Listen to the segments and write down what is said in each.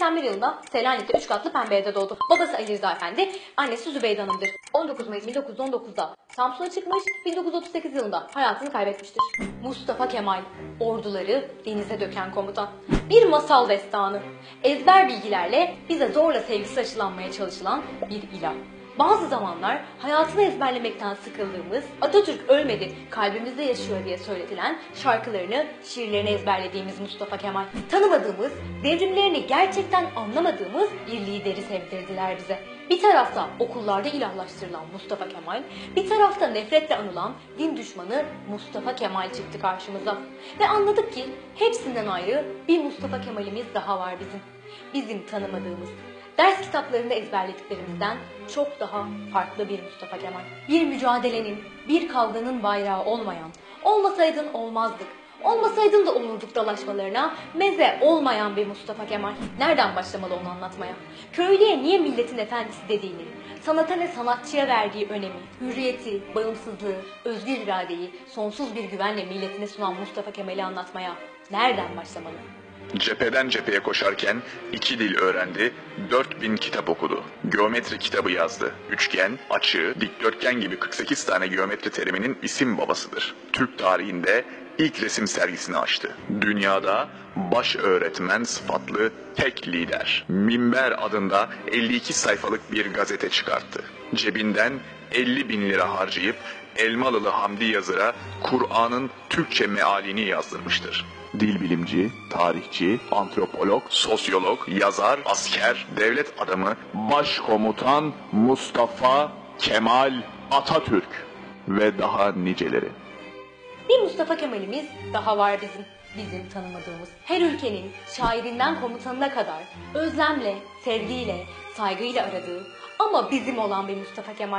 1981 yılında Selanik'te 3 katlı pembe evde doğdu. Babası Ali Rıza Efendi, annesi Zübeyde Hanım'dır. 19 Mayıs 1919'da Samsun'a çıkmış, 1938 yılında hayatını kaybetmiştir. Mustafa Kemal, orduları denize döken komutan. Bir masal destanı. Ezber bilgilerle bize zorla sevgisi aşılanmaya çalışılan bir ilah. Bazı zamanlar hayatını ezberlemekten sıkıldığımız, Atatürk ölmedi, kalbimizde yaşıyor diye söyletilen şarkılarını, şiirlerini ezberlediğimiz Mustafa Kemal. Tanımadığımız, devrimlerini gerçekten anlamadığımız bir lideri sevdirdiler bize. Bir tarafta okullarda ilahlaştırılan Mustafa Kemal, bir tarafta nefretle anılan din düşmanı Mustafa Kemal çıktı karşımıza. Ve anladık ki hepsinden ayrı bir Mustafa Kemal'imiz daha var bizim. Bizim tanımadığımız. Ders kitaplarında ezberlediklerimizden çok daha farklı bir Mustafa Kemal. Bir mücadelenin, bir kavganın bayrağı olmayan, olmasaydın olmazdık, olmasaydın da olurduk dalaşmalarına meze olmayan bir Mustafa Kemal. Nereden başlamalı onu anlatmaya? Köylüye niye milletin efendisi dediğini, sanata ve sanatçıya verdiği önemi, hürriyeti, bağımsızlığı, özgür iradeyi sonsuz bir güvenle milletine sunan Mustafa Kemal'i anlatmaya nereden başlamalı? Cepheden cepheye koşarken 2 dil öğrendi, 4000 kitap okudu. Geometri kitabı yazdı. Üçgen, açı, dikdörtgen gibi 48 tane geometri teriminin isim babasıdır. Türk tarihinde ilk resim sergisini açtı. Dünyada baş öğretmen sıfatlı tek lider. Minber adında 52 sayfalık bir gazete çıkarttı. Cebinden 50.000 lira harcayıp Elmalılı Hamdi Yazır'a Kur'an'ın Türkçe mealini yazdırmıştır. Dil bilimci, tarihçi, antropolog, sosyolog, yazar, asker, devlet adamı, başkomutan Mustafa Kemal Atatürk ve daha niceleri. Bir Mustafa Kemal'imiz daha var bizim tanımadığımız. Her ülkenin şairinden komutanına kadar özlemle, sevgiyle, saygıyla aradığı ama bizim olan bir Mustafa Kemal.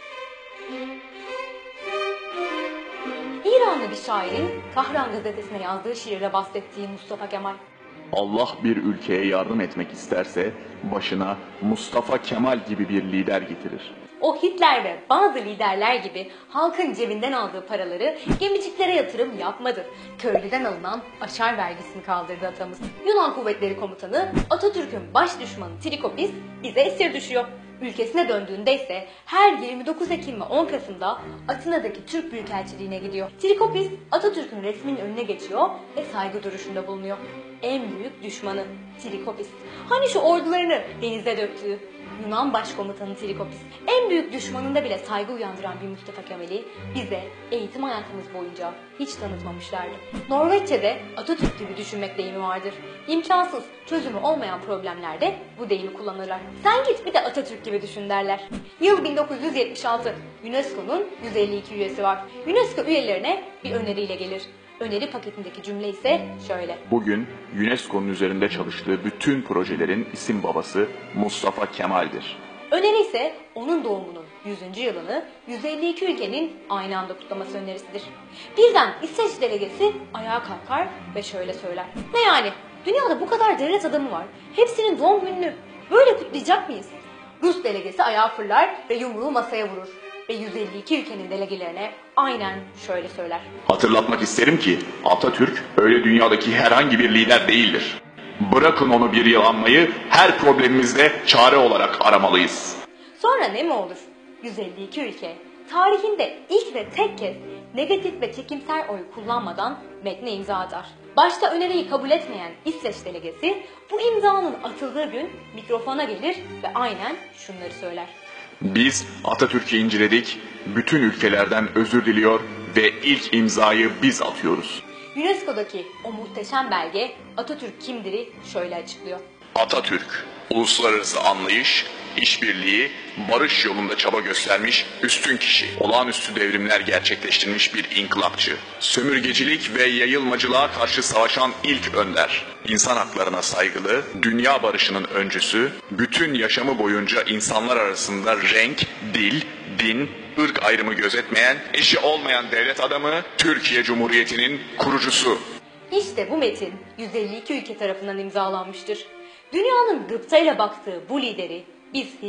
İranlı bir şairin Tahran gazetesine yazdığı şiirle bahsettiği Mustafa Kemal. Allah bir ülkeye yardım etmek isterse başına Mustafa Kemal gibi bir lider getirir. O Hitler ve bazı liderler gibi halkın cebinden aldığı paraları gemiciklere yatırım yapmadı. Köylüden alınan aşar vergisini kaldırdı atamız. Yunan Kuvvetleri Komutanı Atatürk'ün baş düşmanı Trikopis bize esir düşüyor. Ülkesine döndüğünde ise her 29 Ekim ve 10 Kasım'da Atina'daki Türk Büyükelçiliğine gidiyor. Trikopis Atatürk'ün resminin önüne geçiyor ve saygı duruşunda bulunuyor. En büyük düşmanı Trikopis. Hani şu ordularını denize döktüğü Yunan Başkomutanı Trikopis. En büyük düşmanında bile saygı uyandıran bir Mustafa Kemal'i bize eğitim hayatımız boyunca hiç tanıtmamışlardı. Norveççe'de Atatürk gibi düşünmek deyimi vardır. İmkansız, çözümü olmayan problemlerde bu deyimi kullanırlar. Sen git bir de Atatürk gibi düşün derler. Yıl 1976. UNESCO'nun 152 üyesi var. UNESCO üyelerine bir öneriyle gelir. Öneri paketindeki cümle ise şöyle. Bugün UNESCO'nun üzerinde çalıştığı bütün projelerin isim babası Mustafa Kemal'dir. Öneri ise onun doğumunun 100. yılını 152 ülkenin aynı anda kutlaması önerisidir. Birden İsveç delegesi ayağa kalkar ve şöyle söyler. Ne yani? Dünyada bu kadar devlet adamı var. Hepsinin doğum gününü böyle kutlayacak mıyız? Rus delegesi ayağa fırlar ve yumruğu masaya vurur. Ve 152 ülkenin delegelerine aynen şöyle söyler. Hatırlatmak isterim ki Atatürk öyle dünyadaki herhangi bir lider değildir. Bırakın onu bir yıl anmayı, her problemimizde çare olarak aramalıyız. Sonra ne mi olur? 152 ülke tarihinde ilk ve tek kez negatif ve çekimser oy kullanmadan metne imza atar. Başta öneriyi kabul etmeyen İsveç delegesi bu imzanın atıldığı gün mikrofona gelir ve aynen şunları söyler. Biz Atatürk'ü inceledik, bütün ülkelerden özür diliyor ve ilk imzayı biz atıyoruz. UNESCO'daki o muhteşem belge Atatürk kimdir'i şöyle açıklıyor. Atatürk, uluslararası anlayış, işbirliği, barış yolunda çaba göstermiş üstün kişi, olağanüstü devrimler gerçekleştirmiş bir inkılapçı, sömürgecilik ve yayılmacılığa karşı savaşan ilk önder, insan haklarına saygılı, dünya barışının öncüsü, bütün yaşamı boyunca insanlar arasında renk, dil, din, ırk ayrımı gözetmeyen, eşi olmayan devlet adamı, Türkiye Cumhuriyeti'nin kurucusu. İşte bu metin 152 ülke tarafından imzalanmıştır. Dünyanın gıptayla baktığı bu lideri biz hiç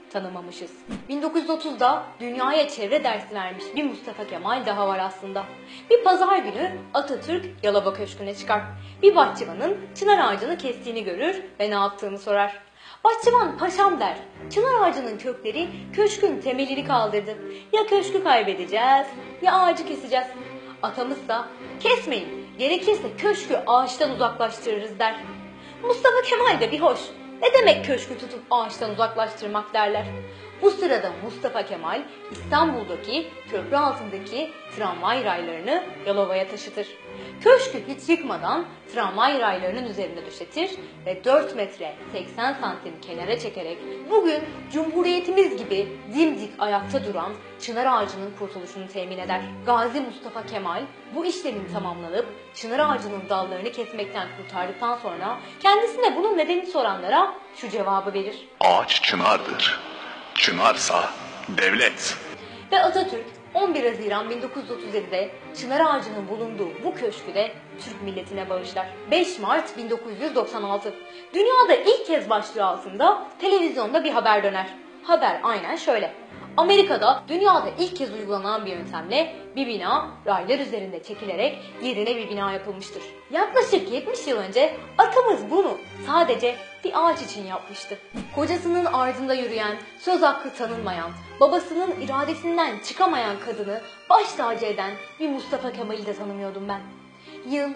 tanımamışız. 1930'da dünyaya çevre dersi vermiş bir Mustafa Kemal daha var aslında. Bir pazar günü Atatürk Yalova Köşkü'ne çıkar. Bir bahçıvanın çınar ağacını kestiğini görür ve ne yaptığını sorar. Bahçıvan paşam der. Çınar ağacının kökleri köşkün temelini kaldırdı. Ya köşkü kaybedeceğiz ya ağacı keseceğiz. Atamızsa kesmeyin, gerekirse köşkü ağaçtan uzaklaştırırız der. Mustafa Kemal de bir hoş. Ne demek köşkü tutup ağaçtan uzaklaştırmak derler. Bu sırada Mustafa Kemal İstanbul'daki köprü altındaki tramvay raylarını Yalova'ya taşıtır. Köşkü hiç yıkmadan tramvay raylarının üzerine döşetir ve 4 metre 80 santim kenara çekerek bugün Cumhuriyetimiz gibi dimdik ayakta duran çınar ağacının kurtuluşunu temin eder. Gazi Mustafa Kemal bu işlemin tamamlanıp çınar ağacının dallarını kesmekten kurtardıktan sonra kendisine bunun nedenini soranlara şu cevabı verir. Ağaç çınardır. Çınarsa devlet. Ve Atatürk 11 Haziran 1937'de çınar ağacının bulunduğu bu köşkü de Türk milletine bağışlar. 5 Mart 1996 dünyada ilk kez başlığı altında televizyonda bir haber döner. Haber aynen şöyle. Amerika'da dünyada ilk kez uygulanan bir yöntemle bir bina raylar üzerinde çekilerek yerine bir bina yapılmıştır. Yaklaşık 70 yıl önce atamız bunu sadece bir ağaç için yapmıştı. Kocasının ardında yürüyen, söz hakkı tanınmayan, babasının iradesinden çıkamayan kadını baş tacı eden bir Mustafa Kemal'i de tanımıyordum ben. Yıl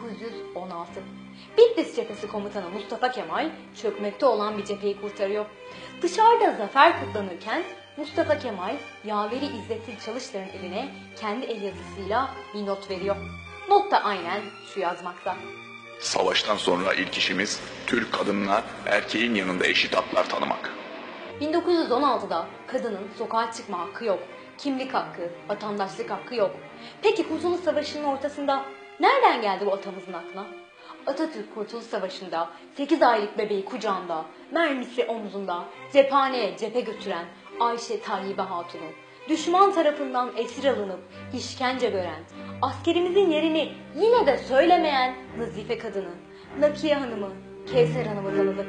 1916. Bitlis cephesi komutanı Mustafa Kemal çökmekte olan bir cepheyi kurtarıyor. Dışarıda zafer kutlanırken Mustafa Kemal yaveri İzzettin Çalışlar'ın eline kendi el yazısıyla bir not veriyor. Not da aynen şu yazmakta. Savaştan sonra ilk işimiz Türk kadınına erkeğin yanında eşit haklar tanımak. 1916'da kadının sokağa çıkma hakkı yok. Kimlik hakkı, vatandaşlık hakkı yok. Peki Kurtuluş Savaşı'nın ortasında nereden geldi bu atamızın aklına? Atatürk Kurtuluş Savaşı'nda 8 aylık bebeği kucağında, mermisi omzunda, cephaneye cephe götüren Ayşe Tayyibe Hatun'u, düşman tarafından esir alınıp işkence gören, askerimizin yerini yine de söylemeyen Nazife kadını, Nakiye Hanım'ı, Kevser Hanım'ı tanıdı.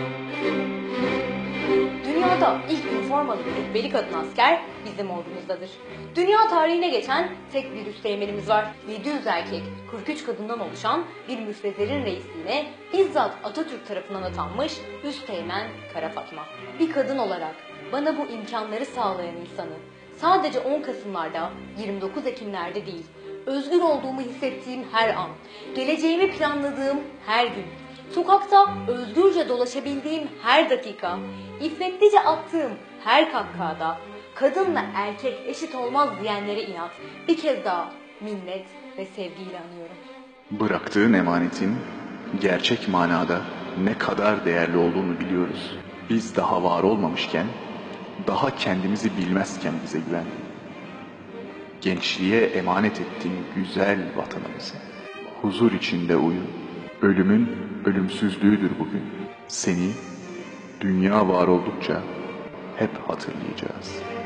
Dünyada ilk üniformalı bir rütbeli kadın asker bizim ordumuzdadır. Dünya tarihine geçen tek bir üsteğmenimiz var. 700 erkek, 43 kadından oluşan bir müfrezerin reisliğine bizzat Atatürk tarafından atanmış Üsteğmen Kara Fatma. Bir kadın olarak bana bu imkanları sağlayan insanı sadece 10 Kasımlarda, 29 Ekimlerde değil, özgür olduğumu hissettiğim her an, geleceğimi planladığım her gün, sokakta özgürce dolaşabildiğim her dakika, iffetlice attığım her kahkahada, kadınla erkek eşit olmaz diyenlere inat, bir kez daha minnet ve sevgiyle anıyorum. Bıraktığın emanetin gerçek manada ne kadar değerli olduğunu biliyoruz. Biz daha var olmamışken, daha kendimizi bilmezken bize güven. Gençliğe emanet ettiğin güzel vatanımızı. Huzur içinde uyu. Ölümün ölümsüzlüğüdür bugün. Seni dünya var oldukça hep hatırlayacağız.